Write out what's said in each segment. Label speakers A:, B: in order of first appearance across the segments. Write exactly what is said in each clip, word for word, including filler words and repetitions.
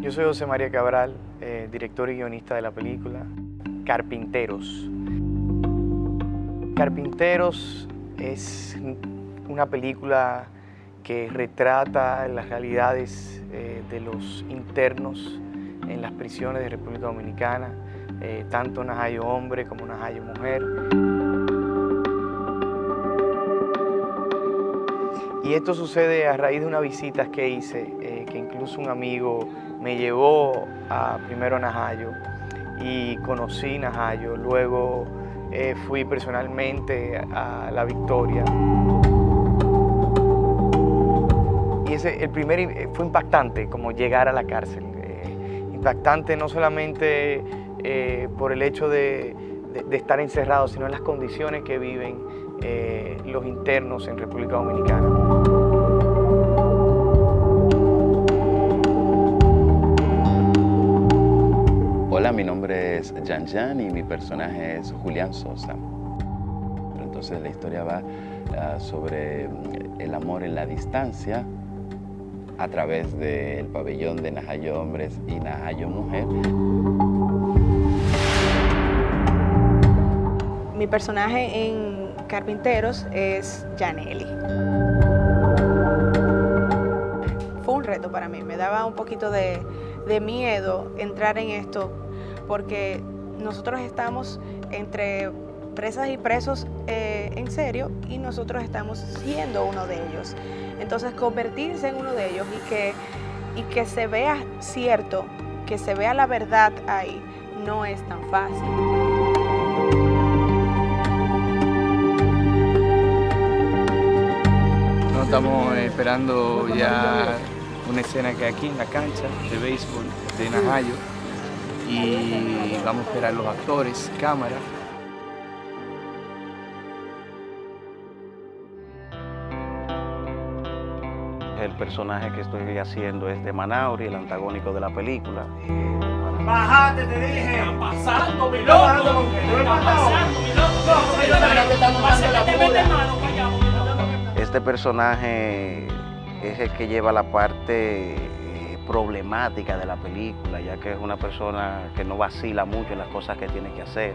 A: Yo soy José María Cabral, eh, director y guionista de la película Carpinteros. Carpinteros es una película que retrata las realidades eh, de los internos en las prisiones de República Dominicana, eh, tanto Najayo hombre como Najayo mujer. Y esto sucede a raíz de unas visitas que hice, eh, que incluso un amigo me llevó a primero a Najayo y conocí Najayo, luego eh, fui personalmente a La Victoria. Y ese, el primer fue impactante, como llegar a la cárcel. Eh, impactante no solamente eh, por el hecho de, de, de estar encerrados, sino en las condiciones que viven eh, los internos en República Dominicana.
B: Hola, mi nombre es Jan Jan y mi personaje es Julián Sosa. Entonces la historia va uh, sobre el amor en la distancia a través del pabellón de Najayo hombres y Najayo mujer.
C: Mi personaje en Carpinteros es Yaneli. Fue un reto para mí, me daba un poquito de, de miedo entrar en esto porque nosotros estamos entre presas y presos eh, en serio y nosotros estamos siendo uno de ellos. Entonces convertirse en uno de ellos y que, y que se vea cierto, que se vea la verdad ahí, no es tan fácil.
A: Nos estamos esperando ya una escena que hay aquí en la cancha de béisbol de Najayo y vamos a esperar los actores, cámara.
D: El personaje que estoy haciendo es de Manauri, el antagónico de la película.
E: ¡Bájate, te dije! ¡Está pasando, mi loco! ¡Está pasando, mi loco!
D: Este personaje es el que lleva la parte eh, problemática de la película, ya que es una persona que no vacila mucho en las cosas que tiene que hacer.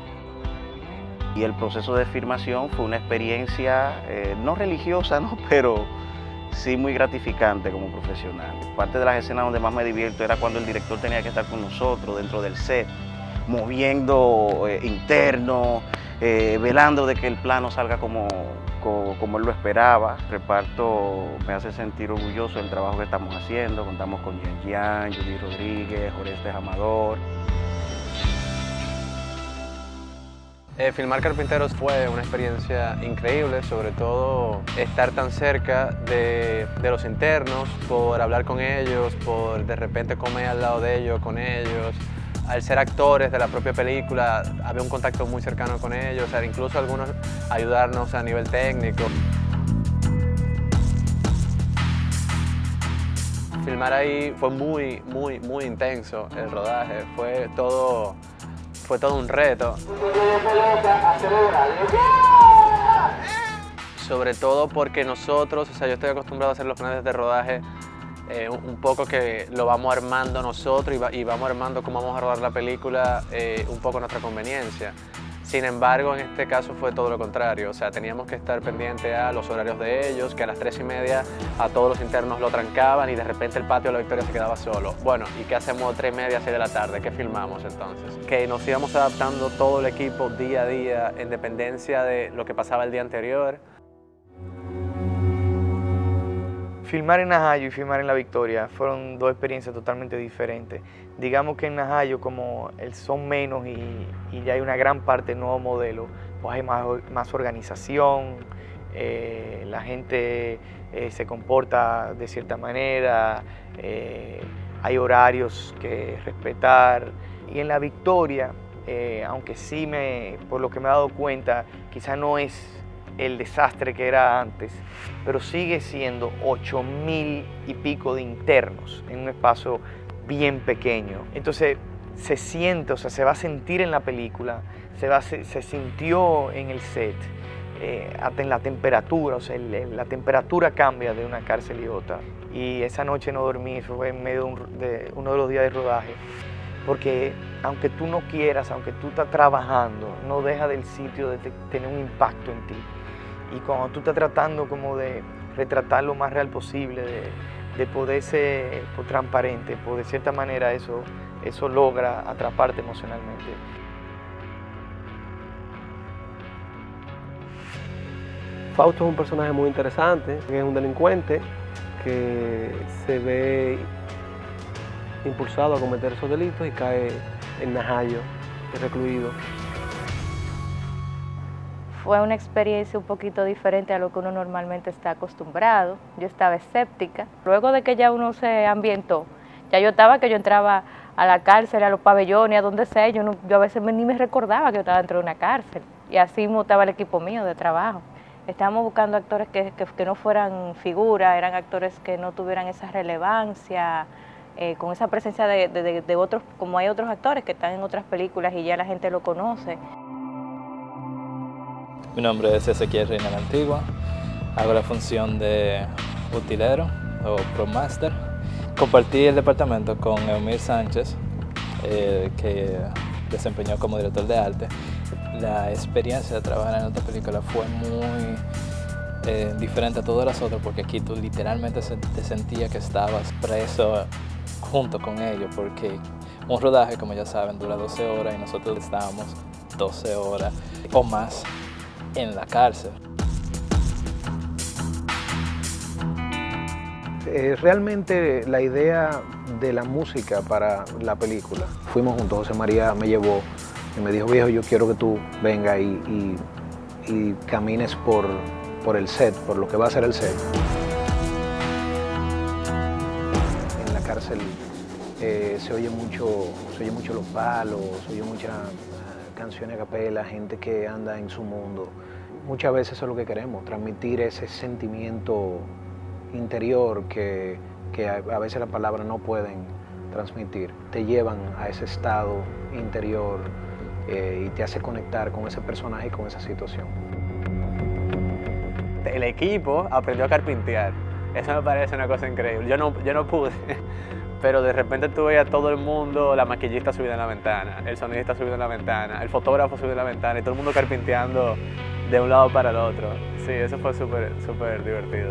D: Y el proceso de filmación fue una experiencia eh, no religiosa, ¿no? Pero sí muy gratificante como profesional. Parte de las escenas donde más me divierto era cuando el director tenía que estar con nosotros dentro del set, moviendo eh, interno, eh, velando de que el plano salga como, como, como él lo esperaba. El reparto me hace sentir orgulloso del trabajo que estamos haciendo. Contamos con Jan Jan, Judy Rodríguez, Orestes Amador.
F: Eh, filmar Carpinteros fue una experiencia increíble, sobre todo estar tan cerca de, de los internos, por hablar con ellos, por de repente comer al lado de ellos, con ellos. Al ser actores de la propia película, había un contacto muy cercano con ellos, o sea, incluso algunos ayudarnos a nivel técnico. Filmar ahí fue muy, muy, muy intenso el rodaje, fue todo... Fue todo un reto. Sobre todo porque nosotros, o sea, yo estoy acostumbrado a hacer los planes de rodaje eh, un, un poco que lo vamos armando nosotros y, va, y vamos armando cómo vamos a rodar la película eh, un poco a nuestra conveniencia. Sin embargo, en este caso fue todo lo contrario, o sea, teníamos que estar pendientes a los horarios de ellos, que a las tres y media a todos los internos lo trancaban y de repente el patio de La Victoria se quedaba solo. Bueno, ¿y qué hacemos a tres y media, seis de la tarde? ¿Qué filmamos entonces? Que nos íbamos adaptando todo el equipo día a día en dependencia de lo que pasaba el día anterior.
A: Filmar en Najayo y filmar en La Victoria fueron dos experiencias totalmente diferentes. Digamos que en Najayo, como son menos y, y ya hay una gran parte del nuevo modelo, pues hay más, más organización, eh, la gente eh, se comporta de cierta manera, eh, hay horarios que respetar. Y en La Victoria, eh, aunque sí, me, por lo que me he dado cuenta, quizá no es el desastre que era antes, pero sigue siendo ocho mil y pico de internos en un espacio bien pequeño. Entonces se siente, o sea, se va a sentir en la película, se, va, se, se sintió en el set eh, hasta en la temperatura, o sea, el, el, la temperatura cambia de una cárcel y otra. Y esa noche no dormí, eso fue en medio de, un, de uno de los días de rodaje, porque aunque tú no quieras, aunque tú estás trabajando, no deja del sitio de te, tener un impacto en ti. Y cuando tú estás tratando como de retratar lo más real posible, de, de poder ser pues, transparente, pues de cierta manera eso, eso logra atraparte emocionalmente.
G: Fausto es un personaje muy interesante, es un delincuente que se ve impulsado a cometer esos delitos y cae en Najayo, recluido.
H: Fue una experiencia un poquito diferente a lo que uno normalmente está acostumbrado. Yo estaba escéptica. Luego de que ya uno se ambientó, ya yo estaba que yo entraba a la cárcel, a los pabellones, a donde sea, yo, no, yo a veces ni me recordaba que yo estaba dentro de una cárcel. Y así mismo estaba el equipo mío de trabajo. Estábamos buscando actores que, que, que no fueran figuras, eran actores que no tuvieran esa relevancia, eh, con esa presencia de, de, de otros, como hay otros actores que están en otras películas y ya la gente lo conoce.
I: Mi nombre es Ezequiel Reina la Antigua, hago la función de utilero o ProMaster. Compartí el departamento con Eumir Sánchez, eh, que desempeñó como director de arte. La experiencia de trabajar en esta película fue muy eh, diferente a todas las otras, porque aquí tú literalmente te sentías que estabas preso junto con ellos, porque un rodaje, como ya saben, dura doce horas y nosotros estábamos doce horas o más en la cárcel.
G: Eh, realmente la idea de la música para la película, fuimos juntos, José María me llevó y me dijo, viejo, yo quiero que tú vengas y, y, y camines por, por el set, por lo que va a ser el set. En la cárcel eh, se oye mucho, se oye mucho los palos, se oye mucha uh, canciones a capela, gente que anda en su mundo. Muchas veces eso es lo que queremos, transmitir ese sentimiento interior que, que a, a veces las palabras no pueden transmitir. Te llevan a ese estado interior eh, y te hace conectar con ese personaje y con esa situación.
F: El equipo aprendió a carpintear. Eso me parece una cosa increíble. Yo no, yo no pude, pero de repente tú veías a todo el mundo, la maquillista subida en la ventana, el sonidista subido en la ventana, el fotógrafo subido en la ventana y todo el mundo carpinteando de un lado para el otro. Sí, eso fue súper, súper divertido.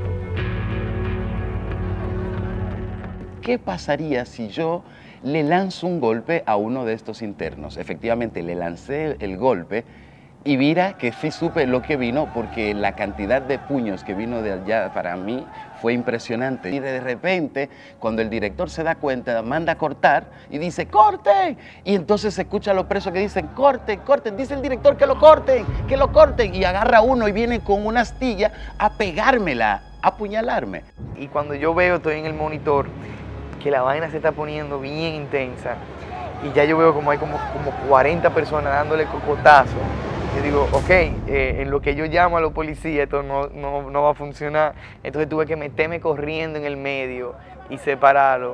B: ¿Qué pasaría si yo le lanzo un golpe a uno de estos internos? Efectivamente, le lancé el golpe y mira que sí supe lo que vino, porque la cantidad de puños que vino de allá para mí fue impresionante. Y de repente, cuando el director se da cuenta, manda a cortar y dice, ¡corten! Y entonces se escucha a los presos que dicen, ¡corten, corten! Dice el director que lo corten, que lo corten. Y agarra uno y viene con una astilla a pegármela, a apuñalarme.
A: Y cuando yo veo, estoy en el monitor, que la vaina se está poniendo bien intensa y ya yo veo como hay como, como cuarenta personas dándole cocotazo. Yo digo, ok, eh, en lo que yo llamo a los policías esto no, no, no va a funcionar. Entonces tuve que meterme corriendo en el medio y separarlo.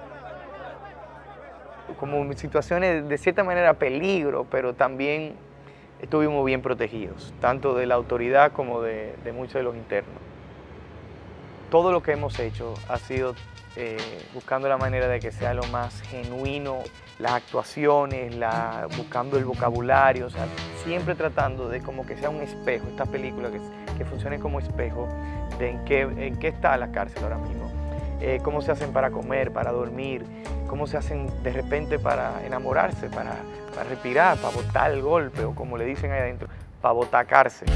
A: Como situaciones de cierta manera peligro, pero también estuvimos bien protegidos, tanto de la autoridad como de, de muchos de los internos. Todo lo que hemos hecho ha sido eh, buscando la manera de que sea lo más genuino, las actuaciones, la, buscando el vocabulario, o sea, siempre tratando de como que sea un espejo, esta película que, que funcione como espejo de en qué, en qué está la cárcel ahora mismo, eh, cómo se hacen para comer, para dormir, cómo se hacen de repente para enamorarse, para, para respirar, para botar el golpe o como le dicen ahí adentro, para botar cárcel.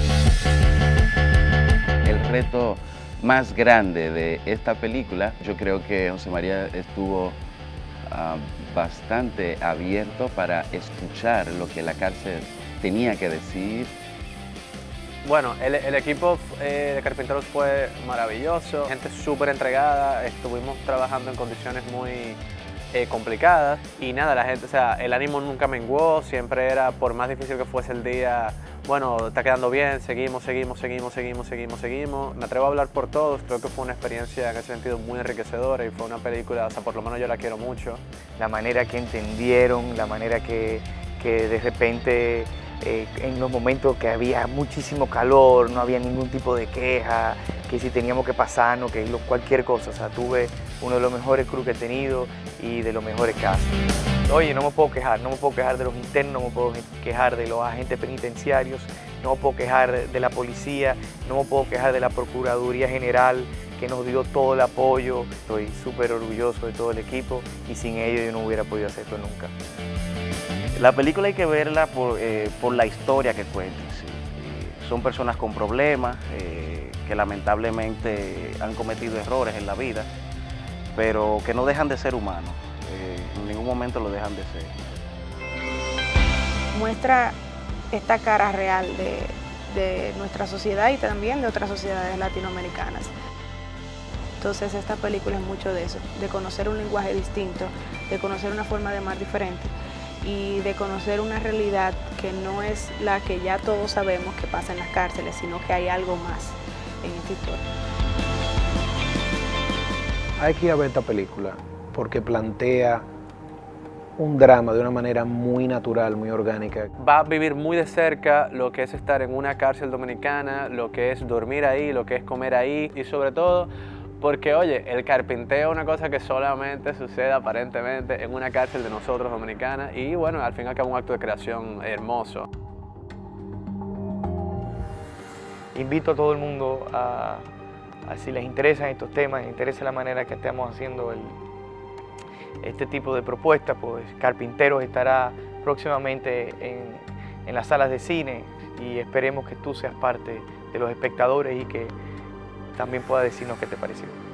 B: El reto más grande de esta película, yo creo que José María estuvo uh, bastante abierto para escuchar lo que la cárcel tenía que decir.
F: Bueno, el, el equipo eh, de carpinteros fue maravilloso, gente súper entregada, estuvimos trabajando en condiciones muy eh, complicadas y nada, la gente, o sea, el ánimo nunca menguó, siempre era, por más difícil que fuese el día, bueno, está quedando bien, seguimos, seguimos, seguimos, seguimos, seguimos, seguimos. Me atrevo a hablar por todos, creo que fue una experiencia en ese sentido muy enriquecedora y fue una película, o sea, por lo menos yo la quiero mucho.
A: La manera que entendieron, la manera que, que de repente eh, en los momentos que había muchísimo calor, no había ningún tipo de queja, que si teníamos que pasarnos, que lo, cualquier cosa. O sea, tuve uno de los mejores crews que he tenido y de los mejores casos. Oye, no me puedo quejar, no me puedo quejar de los internos, no me puedo quejar de los agentes penitenciarios, no me puedo quejar de la policía, no me puedo quejar de la Procuraduría General, que nos dio todo el apoyo. Estoy súper orgulloso de todo el equipo y sin ellos yo no hubiera podido hacer esto nunca.
D: La película hay que verla por, eh, por la historia que cuenta. Sí. Eh, son personas con problemas, eh, que lamentablemente han cometido errores en la vida, pero que no dejan de ser humanos. Eh, en ningún momento lo dejan de ser.
C: Muestra esta cara real de, de nuestra sociedad y también de otras sociedades latinoamericanas. Entonces esta película es mucho de eso, de conocer un lenguaje distinto, de conocer una forma de amar diferente y de conocer una realidad que no es la que ya todos sabemos que pasa en las cárceles, sino que hay algo más en esta historia.
G: Hay que ir a ver esta película porque plantea un drama de una manera muy natural, muy orgánica.
F: Va a vivir muy de cerca lo que es estar en una cárcel dominicana, lo que es dormir ahí, lo que es comer ahí y sobre todo porque, oye, el carpinteo es una cosa que solamente sucede aparentemente en una cárcel de nosotros dominicana y bueno, al fin y al cabo un acto de creación hermoso.
A: Invito a todo el mundo a, a si les interesan estos temas, les interesa la manera que estamos haciendo el, este tipo de propuestas, pues Carpinteros estará próximamente en, en las salas de cine y esperemos que tú seas parte de los espectadores y que también puedas decirnos qué te pareció.